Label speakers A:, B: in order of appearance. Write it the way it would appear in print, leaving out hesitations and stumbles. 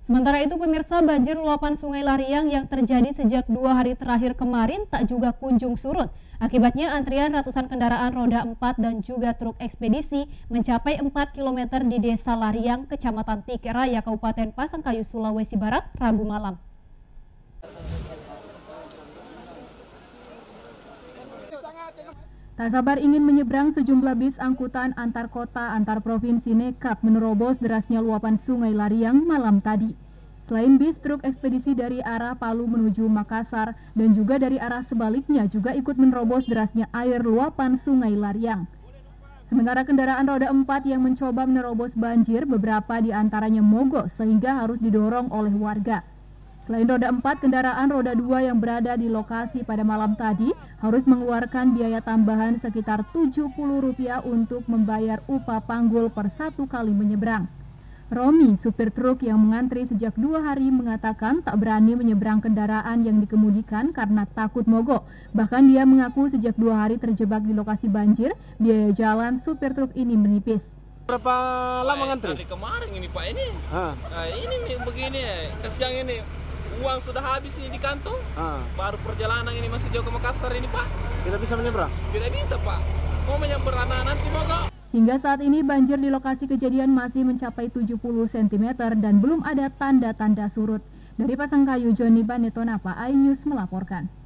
A: Sementara itu pemirsa, banjir luapan Sungai Lariang yang terjadi sejak 2 hari terakhir kemarin tak juga kunjung surut. Akibatnya antrian ratusan kendaraan roda 4 dan juga truk ekspedisi mencapai 4 km di Desa Lariang, Kecamatan Tikeraya, Kabupaten Pasangkayu, Sulawesi Barat, Rabu malam. Tak sabar ingin menyeberang, sejumlah bis angkutan antar kota antar provinsi nekat menerobos derasnya luapan Sungai Lariang malam tadi. Selain bis, truk ekspedisi dari arah Palu menuju Makassar dan juga dari arah sebaliknya juga ikut menerobos derasnya air luapan Sungai Lariang. Sementara kendaraan roda 4 yang mencoba menerobos banjir, beberapa di antaranya mogok sehingga harus didorong oleh warga. Selain roda 4, kendaraan roda 2 yang berada di lokasi pada malam tadi harus mengeluarkan biaya tambahan sekitar Rp70 untuk membayar upah panggul per 1 kali menyeberang. Romi, supir truk yang mengantri sejak 2 hari, mengatakan tak berani menyeberang kendaraan yang dikemudikan karena takut mogok. Bahkan dia mengaku sejak 2 hari terjebak di lokasi banjir, biaya jalan supir truk ini menipis.
B: Berapa lama ngantri?
C: Dari kemarin ini Pak ini. Ini begini ya, kesiang ini. Uang sudah habis ini di kantong. Baru perjalanan ini masih jauh ke Makassar ini Pak.
B: Tidak bisa menyeberang?
C: Tidak bisa Pak. Mau menyeberang nanti mogok.
A: Hingga saat ini banjir di lokasi kejadian masih mencapai 70 cm dan belum ada tanda-tanda surut. Dari Pasangkayu, Joni Banetonapa, iNews melaporkan.